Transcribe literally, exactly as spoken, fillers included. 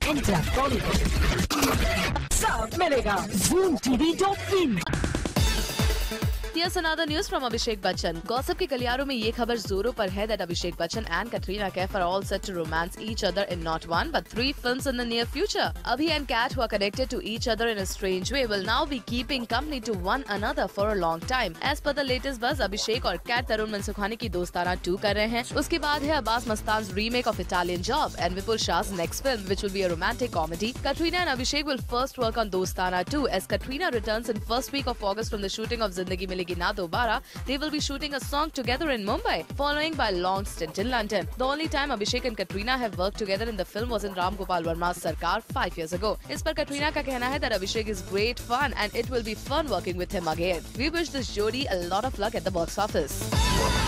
Enter Bollywood. सब मिलेगा Zoom T V dot in. Here's another news from Abhishek Bachchan. Gossip के गलियारों में ये खबर जोरों पर है that Abhishek Bachchan and Katrina Kaif are all set to romance each other in not one but three films in the near future. Abhi and Kat, who are connected to each other in a strange way, will now be keeping company to one another for a long time. As per the latest buzz, Abhishek और Kat तरुण मनसुखानी की दोस्ताना to कर रहे हैं. उसके बाद है Abbas मस्तान's remake of Italian Job and Vipul Shah's next film, which will be a romantic comedy. Katrina and Abhishek will first work on Dostana two as Katrina returns in first week of August from the shooting of Zindagi Milegi Na Dobara. They will be shooting a song together in Mumbai, following by a long stint in London. The only time Abhishek and Katrina have worked together in the film was in Ram Gopal Varma's Sarkar five years ago. इस पर Katrina का कहना है that Abhishek is great fun and it will be fun working with him again. We wish this jodi a lot of luck at the box office.